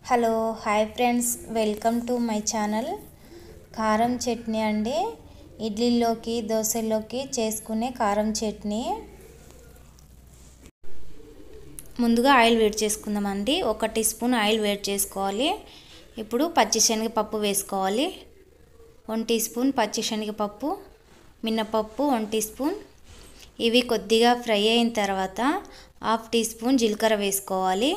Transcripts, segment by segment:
Hello hi friends, welcome to my channel. Karam chutney అండి. ఇడ్లీలోకి దోశల్లోకి చేసుకునే కారం చట్నీ. ముందుగా ఆయిల్ వేడి చేసుకుందామండి. 1 టీ స్పూన్ ఆయిల్ వేడి చేసుకోవాలి. ఇప్పుడు పచ్చిశనగపప్పు వేసుకోవాలి. 1 టీ స్పూన్ పచ్చిశనగపప్పు, మినపప్పు 1 టీ స్పూన్. ఇవి కొద్దిగా ఫ్రై అయిన తర్వాత 1/2 టీ స్పూన్ జీలకర్ర వేసుకోవాలి.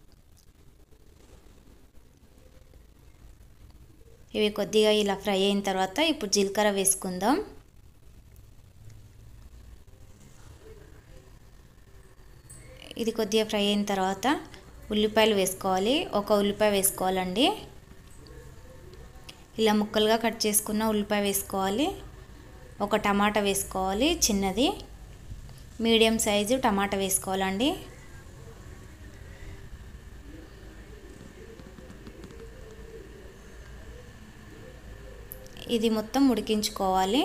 ఇవి కొద్దిగా ఇలా ఫ్రై అయిన తర్వాత ఇప్పుడు జీలకర్ర వేసుకుందాం. ఇది కొద్దిగా ఫ్రై అయిన తర్వాత ఉల్లిపాయలు వేసుకోవాలి. 1 ఉల్లిపాయ వేసుకోవాలండి. ఇలా ముక్కలుగా కట్ చేసుకున్న ఉల్లిపాయ వేసుకోవాలి. 1 టమాటా వేసుకోవాలి, చిన్నది. మీడియం సైజు టమాటా వేసుకోవాలండి. ఇది మొత్తం ఉడికించుకోవాలి.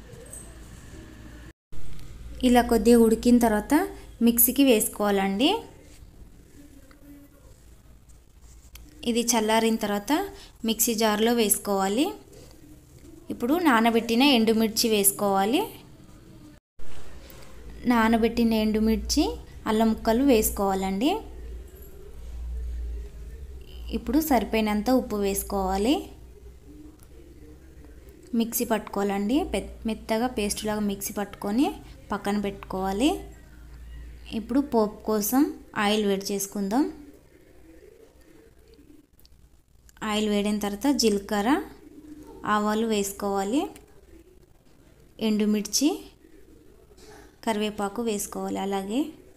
ఇలా కొద్దిగా ఉడికిన తర్వాత మిక్సీకి వేసుకోవాలండి. ఇది చల్లారిన తర్వాత మిక్సీ జార్లో వేసుకోవాలి. ఇప్పుడు నానబెట్టిన ఎండుమిర్చి వేసుకోవాలి. నానబెట్టిన ఎండుమిర్చి, అల్లం ముక్కలు వేసుకోవాలండి. ఇప్పుడు సరిపోయినంత ఉప్పు వేసుకోవాలి. మిక్సీ పట్టుకోవాలండి. మెత్తగా పేస్ట్ లాగా మిక్సీ పట్టుకొని పక్కన పెట్టుకోవాలి. ఇప్పుడు పోపు కోసం ఆయిల్ వేడి చేసుకుందాం. ఆయిల్ వేడిన తర్వాత జీలకర్ర, ఆవాలు వేసుకోవాలి. ఎండుమిర్చి, కరివేపాకు వేసుకోవాలి. అలాగే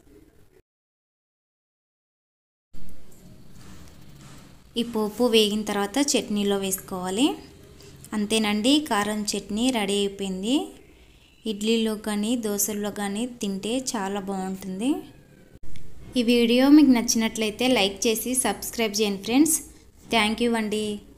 ఈ పోపు వేగిన తర్వాత చట్నీలో వేసుకోవాలి. అంతేనండి, కారం చట్నీ రెడీ అయిపోయింది. ఇడ్లీలో కానీ దోశల్లో కానీ తింటే చాలా బాగుంటుంది. ఈ వీడియో మీకు నచ్చినట్లయితే లైక్ చేసి సబ్స్క్రైబ్ చేయండి ఫ్రెండ్స్. థ్యాంక్ యూ అండి.